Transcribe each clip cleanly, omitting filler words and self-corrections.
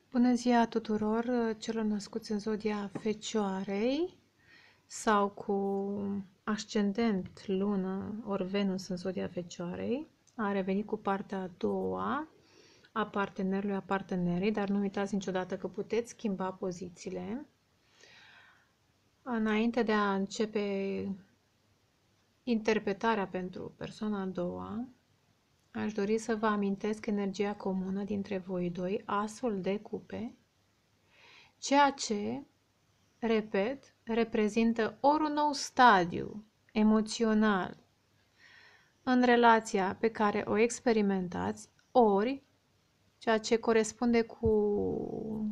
Bună ziua tuturor celor născuți în zodia Fecioarei sau cu ascendent, lună ori Venus în zodia Fecioarei. A revenit cu partea a doua a partenerului, a partenerei, dar nu uitați niciodată că puteți schimba pozițiile. Înainte de a începe interpretarea pentru persoana a doua, aș dori să vă amintesc energia comună dintre voi doi, asul de cupe, ceea ce, repet, reprezintă ori un nou stadiu emoțional în relația pe care o experimentați, ori ceea ce corespunde cu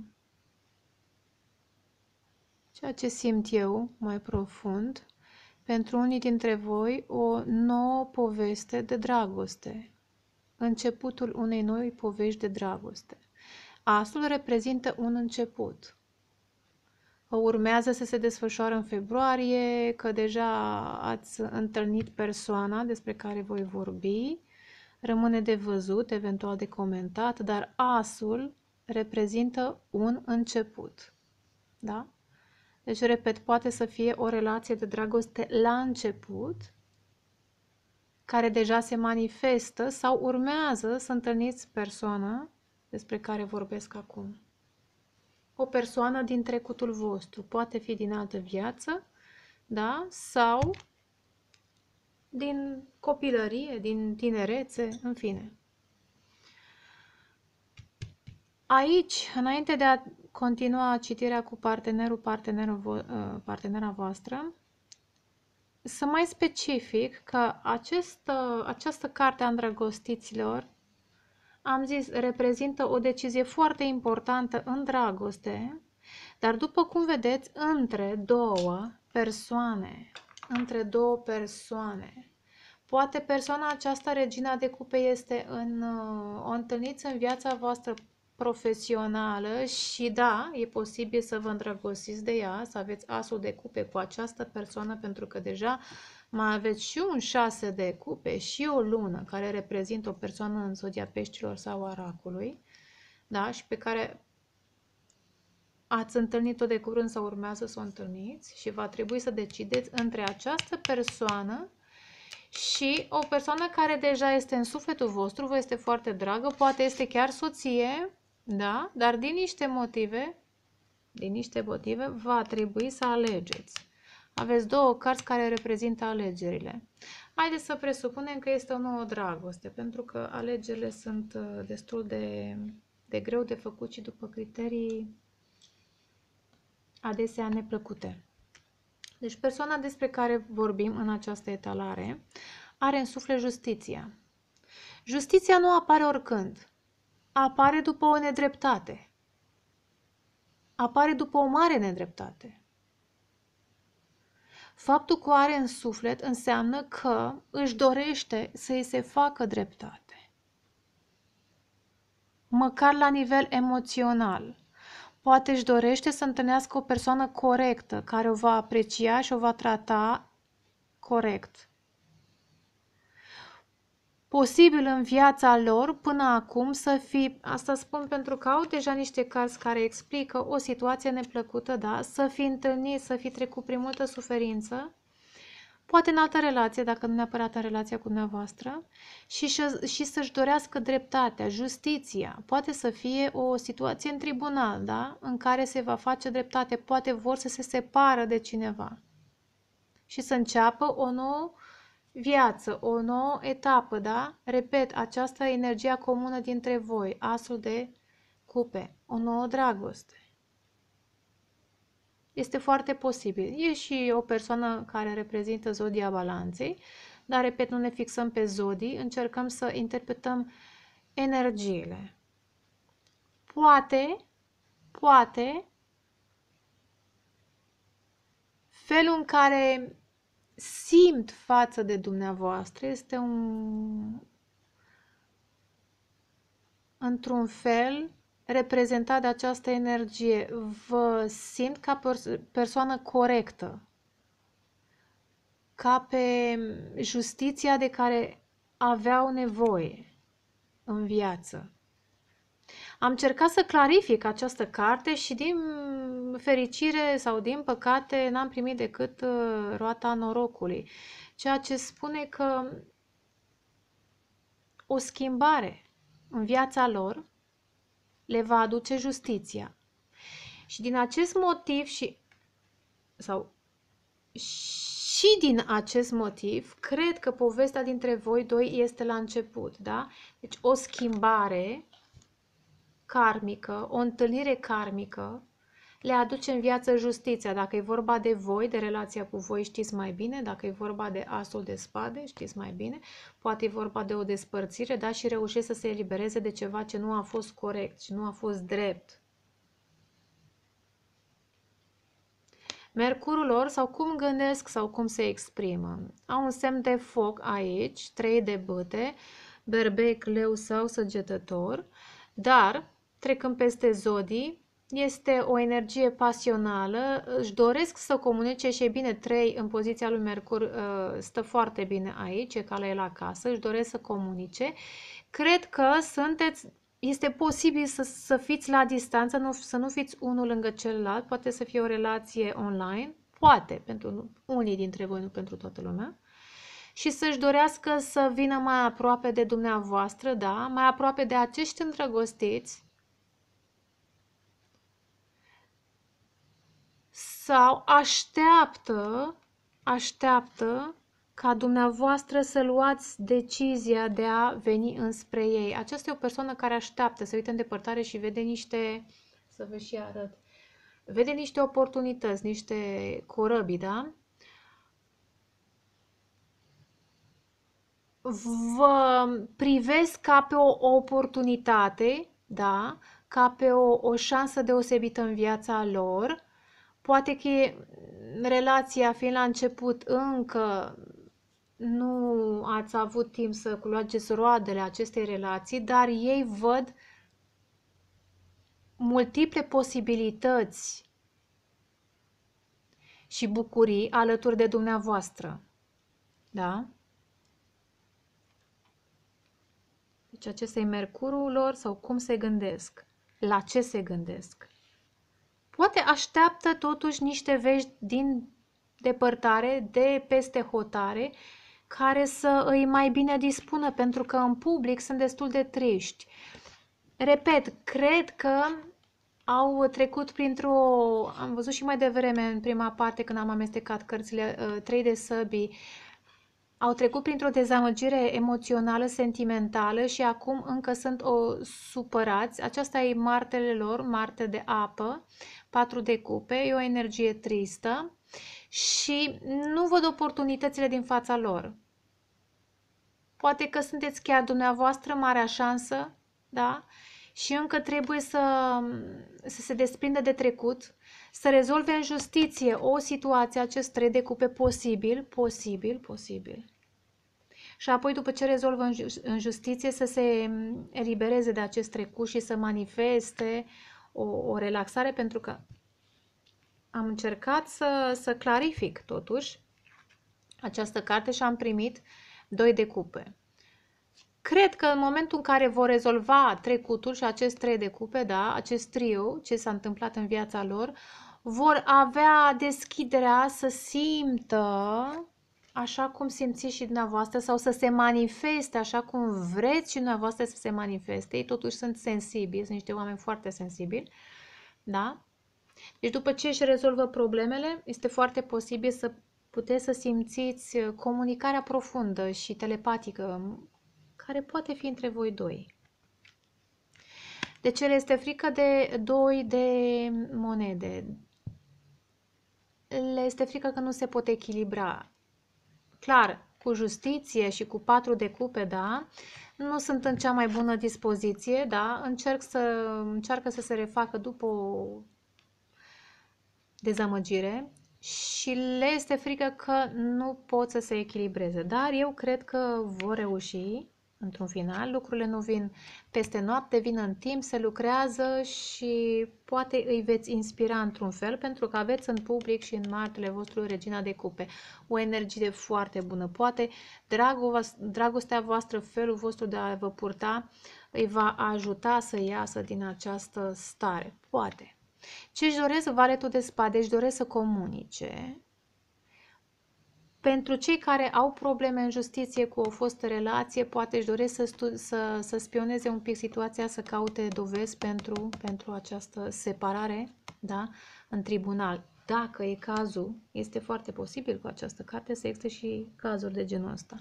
ceea ce simt eu mai profund, pentru unii dintre voi o nouă poveste de dragoste, începutul unei noi povești de dragoste. Asul reprezintă un început. Urmează să se desfășoare în februarie, că deja ați întâlnit persoana despre care voi vorbi, rămâne de văzut, eventual de comentat, dar asul reprezintă un început. Da? Deci, repet, poate să fie o relație de dragoste la început, care deja se manifestă sau urmează să întâlniți persoana despre care vorbesc acum. O persoană din trecutul vostru, poate fi din altă viață, da? Sau din copilărie, din tinerețe, în fine. Aici, înainte de a continua citirea cu partenera voastră, să mai specific că această carte a îndrăgostiților, am zis, reprezintă o decizie foarte importantă în dragoste, dar după cum vedeți, între două persoane, poate persoana aceasta, regina de cupe, o întâlniți în viața voastră profesională și da, e posibil să vă îndrăgostiți de ea, să aveți asul de cupe cu această persoană, pentru că deja mai aveți și un 6 de cupe și o lună care reprezintă o persoană în zodia peștilor sau a racului, da? Și pe care ați întâlnit-o de curând sau urmează să o întâlniți și va trebui să decideți între această persoană și o persoană care deja este în sufletul vostru, vă este foarte dragă, poate este chiar soție, da? Dar din niște motive va trebui să alegeți. Aveți două cărți care reprezintă alegerile. Haideți să presupunem că este o nouă dragoste, pentru că alegerile sunt destul de greu de făcut și după criterii adesea neplăcute. Deci persoana despre care vorbim în această etalare are în suflet justiția. Justiția nu apare oricând. Apare după o nedreptate. Apare după o mare nedreptate. Faptul că o are în suflet înseamnă că își dorește să îi se facă dreptate. Măcar la nivel emoțional. Poate își dorește să întâlnească o persoană corectă, care o va aprecia și o va trata corect. Posibil în viața lor până acum să fi, asta spun pentru că au deja niște cărți care explică o situație neplăcută, da? Să fi întâlnit, să fi trecut prin multă suferință, poate în altă relație, dacă nu neapărat în relația cu dumneavoastră, și să-și dorească dreptatea, justiția. Poate să fie o situație în tribunal, da? În care se va face dreptate, poate vor să se separă de cineva și să înceapă o nouă viață, o nouă etapă, da? Repet, această energia comună dintre voi, asul de cupe, o nouă dragoste. Este foarte posibil. E și o persoană care reprezintă zodia balanței, dar, repet, nu ne fixăm pe zodii, încercăm să interpretăm energiile. Poate, felul în care simt față de dumneavoastră este într-un fel reprezentat de această energie. Vă simt ca persoană corectă, ca pe justiția de care aveau nevoie în viață. Am încercat să clarific această carte și din fericire sau din păcate n-am primit decât roata norocului, ceea ce spune că o schimbare în viața lor le va aduce justiția. Și din acest motiv și din acest motiv, cred că povestea dintre voi doi este la început, da? Deci o schimbare karmică, o întâlnire karmică, le aduce în viață justiția. Dacă e vorba de voi, de relația cu voi, știți mai bine. Dacă e vorba de asul de spade, știți mai bine. Poate e vorba de o despărțire, da? Și reușesc să se elibereze de ceva ce nu a fost corect și nu a fost drept. Mercurul lor, sau cum gândesc sau cum se exprimă. Au un semn de foc aici, 3 de bâte, berbec, leu sau săgetător, dar, trecând peste zodii, este o energie pasională, își doresc să comunice și e bine, 3 în poziția lui Mercur stă foarte bine aici, e ca la el acasă, își doresc să comunice. Cred că este posibil să fiți la distanță, să nu fiți unul lângă celălalt, poate să fie o relație online, poate, pentru unii dintre voi, nu pentru toată lumea, și să-și dorească să vină mai aproape de dumneavoastră, da, mai aproape de acești îndrăgostiți, sau așteaptă ca dumneavoastră să luați decizia de a veni înspre ei. Aceasta e o persoană care așteaptă, se uită în depărtare și vede niște, să vă și arăt, vede niște oportunități, niște corăbii, da? Vă privesc ca pe o oportunitate, da? Ca pe o șansă deosebită în viața lor. Poate că relația fiind la început încă nu ați avut timp să culegeți roadele acestei relații, dar ei văd multiple posibilități și bucurii alături de dumneavoastră. Da? Deci acesta e Mercurul lor sau cum se gândesc, la ce se gândesc. Poate așteaptă totuși niște vești din depărtare, de peste hotare, care să îi mai bine dispună, pentru că în public sunt destul de triști. Repet, cred că au trecut am văzut și mai devreme în prima parte când am amestecat cărțile 3 de săbii, au trecut printr-o dezamăgire emoțională, sentimentală și acum încă sunt supărați. Aceasta e martele lor, Marte de apă, 4 de cupe, e o energie tristă și nu văd oportunitățile din fața lor. Poate că sunteți chiar dumneavoastră marea șansă, da? Și încă trebuie să se desprindă de trecut, să rezolve în justiție o situație, acest 3 de cupe, posibil. Și apoi, după ce rezolvă în justiție, să se elibereze de acest trecut și să manifeste o relaxare, pentru că am încercat să clarific totuși această carte și am primit 2 de cupe. Cred că în momentul în care vor rezolva trecutul și acest 3 de cupe, da, acest trio, ce s-a întâmplat în viața lor, vor avea deschiderea să simtă așa cum simțiți și dumneavoastră sau să se manifeste așa cum vreți și dumneavoastră să se manifeste. Ei totuși sunt sensibili, sunt niște oameni foarte sensibili, da? Deci după ce își rezolvă problemele, este foarte posibil să puteți să simțiți comunicarea profundă și telepatică care poate fi între voi doi. De ce le este frică de 2 de monede? Le este frică că nu se pot echilibra. Clar, cu justiție și cu 4 de cupe, da, nu sunt în cea mai bună dispoziție, da, încearcă să se refacă după o dezamăgire și le este frică că nu pot să se echilibreze, dar eu cred că vor reuși într-un final. Lucrurile nu vin peste noapte, vin în timp, se lucrează și poate îi veți inspira într-un fel, pentru că aveți în public și în martele vostru Regina de Cupe o energie foarte bună. Poate dragostea voastră, felul vostru de a vă purta, îi va ajuta să iasă din această stare. Poate. Ce își doresc Valetul de Spade? Își doresc să comunice. Pentru cei care au probleme în justiție cu o fostă relație, poate își doresc să spioneze un pic situația, să caute dovezi pentru această separare, da? În tribunal. Dacă e cazul, este foarte posibil cu această carte să existe și cazuri de genul ăsta.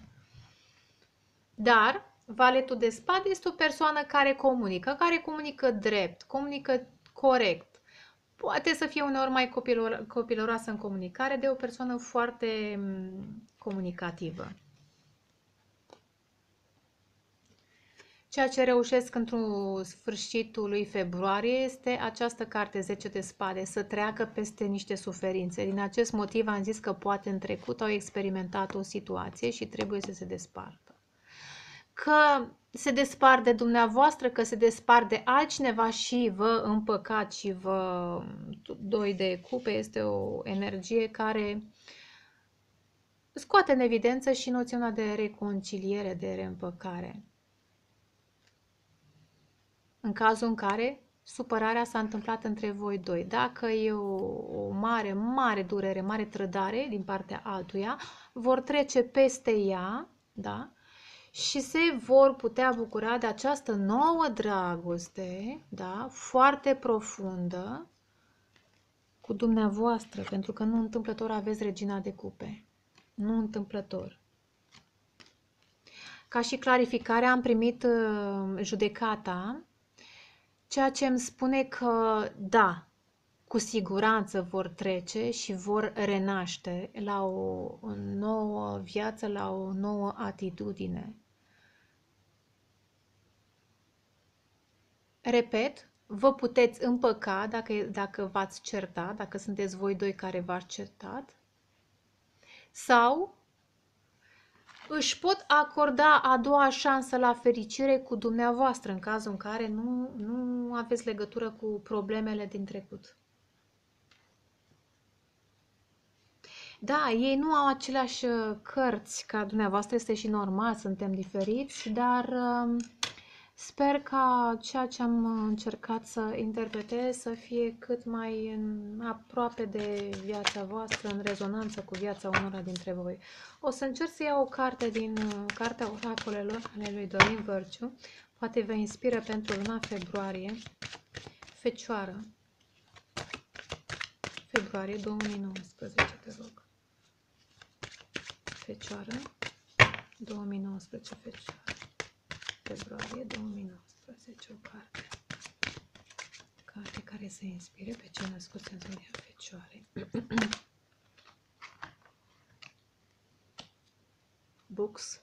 Dar Valetul de Spade este o persoană care comunică drept, comunică corect. Poate să fie uneori mai copilăroasă în comunicare, de o persoană foarte comunicativă. Ceea ce reușesc într-un sfârșitul lui februarie este această carte 10 de spade, să treacă peste niște suferințe. Din acest motiv am zis că poate în trecut au experimentat o situație și trebuie să se despartă. Că se despart de dumneavoastră, că se despart de altcineva și vă împăcați și vă doi de cupe, este o energie care scoate în evidență și noțiunea de reconciliere, de reîmpăcare. În cazul în care supărarea s-a întâmplat între voi doi. Dacă e o mare, mare durere, mare trădare din partea altuia, vor trece peste ea, da? Și se vor putea bucura de această nouă dragoste, da? Foarte profundă cu dumneavoastră, pentru că nu întâmplător aveți Regina de Cupe. Nu întâmplător. Ca și clarificare am primit judecata, ceea ce îmi spune că da, cu siguranță vor trece și vor renaște la o nouă viață, la o nouă atitudine. Repet, vă puteți împăca dacă v-ați certat, dacă sunteți voi doi care v-ați certat, sau își pot acorda a doua șansă la fericire cu dumneavoastră în cazul în care nu aveți legătură cu problemele din trecut. Da, ei nu au aceleași cărți ca dumneavoastră, este și normal, suntem diferiți, dar sper ca ceea ce am încercat să interpretez să fie cât mai aproape de viața voastră, în rezonanță cu viața unora dintre voi. O să încerc să iau o carte din Cartea Oracolelor ale lui Dorin Vărciu, poate vă inspiră pentru luna februarie. Fecioară. Februarie 2019, te rog. Fecioară 2019, Fecioară. Februarie 2019, o carte. Carte care să inspire pe cei născuți în zodia Fecioare. Books.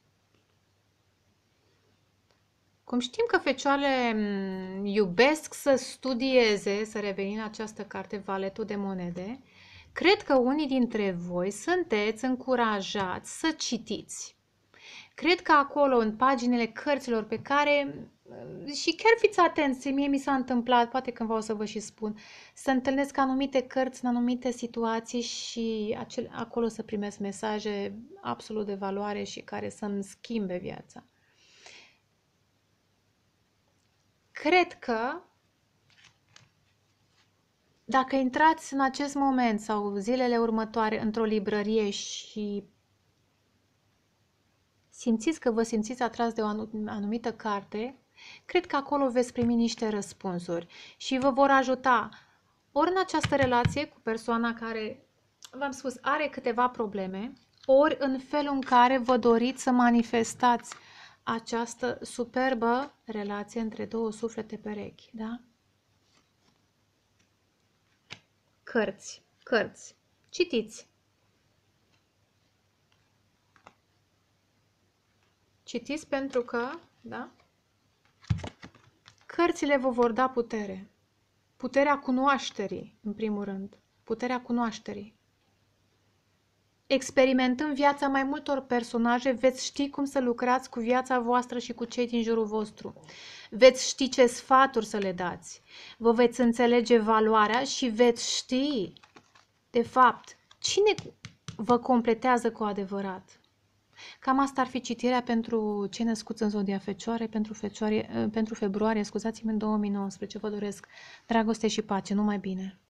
Cum știm că fecioarele iubesc să studieze, să revenim în această carte, Valetul de Monede, cred că unii dintre voi sunteți încurajați să citiți. Cred că acolo, în paginile cărților pe care, și chiar fiți atenți, mie mi s-a întâmplat, poate cândva o să vă și spun, să întâlnesc anumite cărți în anumite situații și acolo să primesc mesaje absolut de valoare și care să-mi schimbe viața. Cred că dacă intrați în acest moment sau zilele următoare într-o librărie și simțiți că vă simțiți atras de o anumită carte, cred că acolo veți primi niște răspunsuri și vă vor ajuta ori în această relație cu persoana care, v-am spus, are câteva probleme, ori în felul în care vă doriți să manifestați această superbă relație între două suflete perechi, da? Cărți, cărți. Citiți. Citiți pentru că, da? Cărțile vă vor da putere. Puterea cunoașterii, în primul rând. Puterea cunoașterii. Experimentând viața mai multor personaje, veți ști cum să lucrați cu viața voastră și cu cei din jurul vostru. Veți ști ce sfaturi să le dați. Vă veți înțelege valoarea și veți ști, de fapt, cine vă completează cu adevărat. Cam asta ar fi citirea pentru cei născuți în zodia Fecioare, pentru februarie, scuzați-mă, în 2019. Vă doresc dragoste și pace, numai bine!